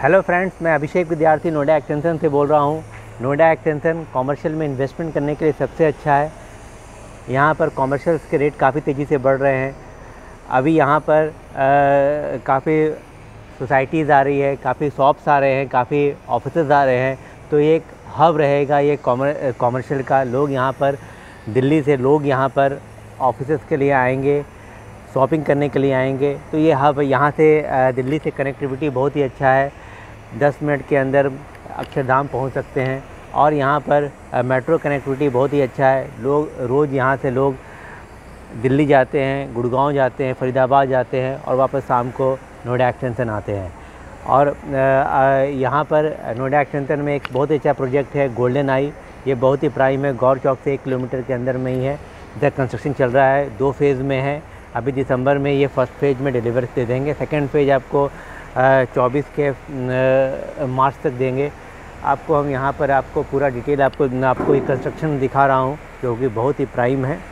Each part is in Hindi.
हेलो फ्रेंड्स, मैं अभिषेक विद्यार्थी नोएडा एक्सटेंशन से बोल रहा हूँ। नोएडा एक्सटेंशन कॉमर्शियल में इन्वेस्टमेंट करने के लिए सबसे अच्छा है। यहाँ पर कॉमर्शियल्स के रेट काफ़ी तेज़ी से बढ़ रहे हैं। अभी यहाँ पर काफ़ी सोसाइटीज़ आ रही है, काफ़ी शॉप्स आ रहे हैं, काफ़ी ऑफिसेज़ आ रहे हैं। तो ये एक हब रहेगा ये कॉमर्शियल का। लोग यहाँ पर दिल्ली से लोग यहाँ पर ऑफिसेज़ के लिए आएंगे, शॉपिंग करने के लिए आएंगे। तो ये हब यहाँ से दिल्ली से कनेक्टिविटी बहुत ही अच्छा है। 10 मिनट के अंदर अक्षरधाम पहुँच सकते हैं और यहाँ पर मेट्रो कनेक्टिविटी बहुत ही अच्छा है। लोग रोज़ यहाँ से लोग दिल्ली जाते हैं, गुड़गांव जाते हैं, फरीदाबाद जाते हैं और वापस शाम को नोएडा एक्सटेंशन आते हैं। और यहाँ पर नोएडा एक्सटेंशन में एक बहुत अच्छा प्रोजेक्ट है गोल्डन आई। ये बहुत ही प्राइम है, गौर चौक से 1 किलोमीटर के अंदर में ही है। इधर कंस्ट्रक्शन चल रहा है, 2 फेज़ में है। अभी दिसंबर में ये फर्स्ट फेज़ में डिलीवर दे देंगे। सेकंड फेज़ आपको 24 के मार्च तक देंगे। आपको हम यहाँ पर आपको पूरा डिटेल आपको ये कंस्ट्रक्शन दिखा रहा हूँ जो कि बहुत ही प्राइम है।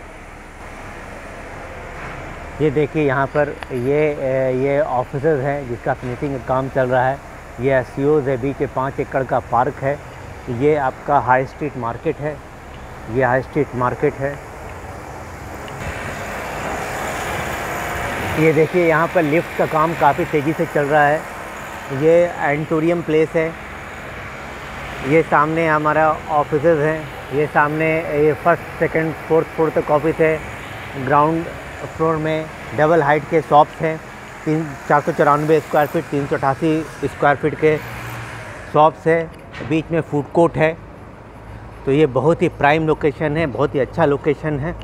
ये देखिए यहाँ पर ये ऑफिसेज़ हैं जिसका फिनिशिंग का काम चल रहा है। ये एससीओज़ है, बीच में 5 एकड़ का पार्क है। ये आपका हाई स्ट्रीट मार्केट है। ये हाई स्ट्रीट मार्केट है। ये देखिए यहाँ पर लिफ्ट का काम काफ़ी तेज़ी से चल रहा है। ये एंटोरियम प्लेस है। ये सामने हमारा ऑफिसेज़ हैं। ये सामने ये फर्स्ट सेकंड फोर्थ फ्लोर तक ऑफिस है। ग्राउंड फ्लोर में डबल हाइट के शॉप्स हैं। 494 स्क्वायर फीट, 388 स्क्वायर फीट के शॉप्स है। बीच में फूड कोर्ट है। तो ये बहुत ही प्राइम लोकेशन है, बहुत ही अच्छा लोकेशन है।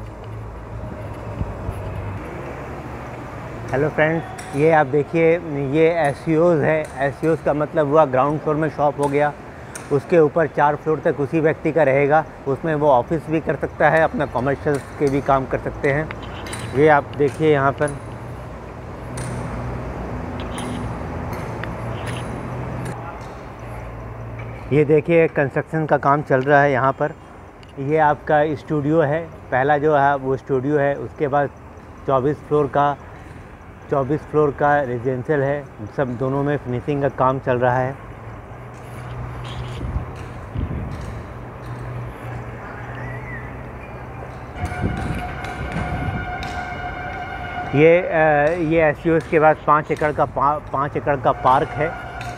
हेलो फ्रेंड्स, ये आप देखिए ये एससीओज़ है। एससीओज़ का मतलब हुआ ग्राउंड फ्लोर में शॉप हो गया, उसके ऊपर 4 फ्लोर तक उसी व्यक्ति का रहेगा। उसमें वो ऑफिस भी कर सकता है, अपना कमर्शियल्स के भी काम कर सकते हैं। ये आप देखिए यहाँ पर ये देखिए कंस्ट्रक्शन का काम चल रहा है यहाँ पर। ये आपका स्टूडियो है, पहला जो है वो स्टूडियो है। उसके बाद 24 फ्लोर का रेजिडेंशियल है। सब दोनों में फिनिशिंग का काम चल रहा है। ये एससीओज़ के बाद 5 एकड़ का पार्क है।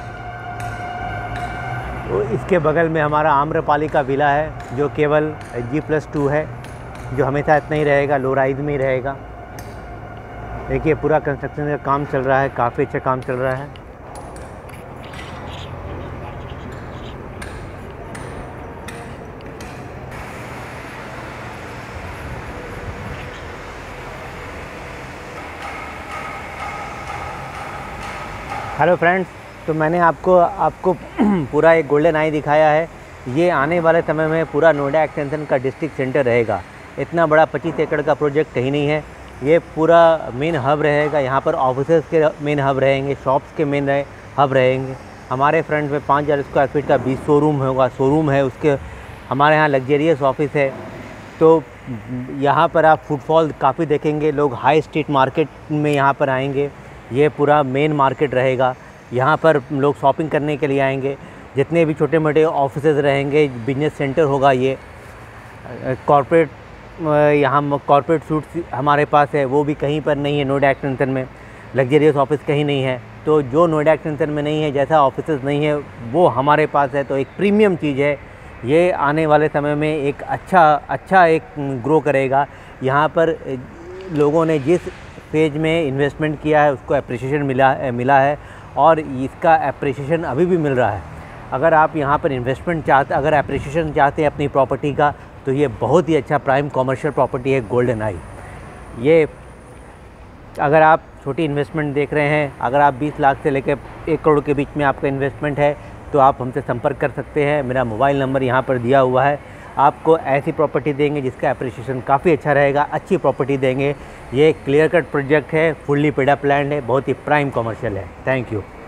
तो इसके बगल में हमारा आम्रपाली का विला है जो केवल G+2 है, जो हमेशा इतना ही रहेगा, लो राइज में ही रहेगा। देखिए पूरा कंस्ट्रक्शन का काम चल रहा है, काफ़ी अच्छा काम चल रहा है। हेलो फ्रेंड्स, तो मैंने आपको पूरा एक गोल्डन आई दिखाया है। ये आने वाले समय में पूरा नोएडा एक्सटेंशन का डिस्ट्रिक्ट सेंटर रहेगा। इतना बड़ा 25 एकड़ का प्रोजेक्ट ही नहीं है, ये पूरा मेन हब रहेगा। यहाँ पर ऑफिसेज़ के मेन हब रहेंगे, शॉप्स के मेन हब रहेंगे। हमारे फ्रंट में 5000 स्क्वायर फीट का 20 शोरूम है। उसके हमारे यहाँ लग्जरियस ऑफिस है। तो यहाँ पर आप फुटफॉल काफ़ी देखेंगे। लोग हाई स्ट्रीट मार्केट में यहाँ पर आएंगे। ये पूरा मेन मार्केट रहेगा। यहाँ पर लोग शॉपिंग करने के लिए आएंगे। जितने भी छोटे मोटे ऑफिसेज़ रहेंगे, बिजनेस सेंटर होगा। ये कॉर्पोरेट यहाँ कॉर्पोरेट सूट्स हमारे पास है, वो भी कहीं पर नहीं है नोएडा एक्सटेंशन में। लग्जरियस ऑफिस कहीं नहीं है। तो जो नोएडा एक्सटेंशन में नहीं है, जैसा ऑफिसेज़ नहीं है, वो हमारे पास है। तो एक प्रीमियम चीज़ है। ये आने वाले समय में एक अच्छा एक ग्रो करेगा। यहाँ पर लोगों ने जिस फेज में इन्वेस्टमेंट किया है उसको एप्रिसिएशन मिला है और इसका एप्रिसिएशन अभी भी मिल रहा है। अगर आप यहाँ पर अगर एप्रिसिएशन चाहते हैं अपनी प्रॉपर्टी का, तो ये बहुत ही अच्छा प्राइम कॉमर्शियल प्रॉपर्टी है गोल्डन आई। ये अगर आप छोटी इन्वेस्टमेंट देख रहे हैं, अगर आप 20 लाख से लेकर 1 करोड़ के बीच में आपका इन्वेस्टमेंट है, तो आप हमसे संपर्क कर सकते हैं। मेरा मोबाइल नंबर यहाँ पर दिया हुआ है। आपको ऐसी प्रॉपर्टी देंगे जिसका एप्रिसिएशन काफ़ी अच्छा रहेगा, अच्छी प्रॉपर्टी देंगे। ये क्लियर कट प्रोजेक्ट है, फुल्ली पेड अप लैंड है, बहुत ही प्राइम कॉमर्शियल है। Thank you.